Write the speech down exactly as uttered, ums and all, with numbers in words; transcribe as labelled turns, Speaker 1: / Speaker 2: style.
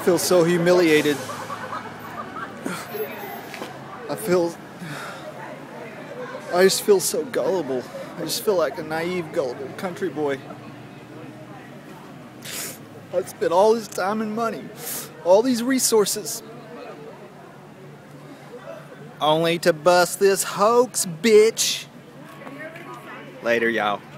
Speaker 1: feel so humiliated. I feel... I just feel so gullible. I just feel like a naive, gullible country boy. I spent all this time and money, all these resources, only to bust this hoax, bitch. Later, y'all.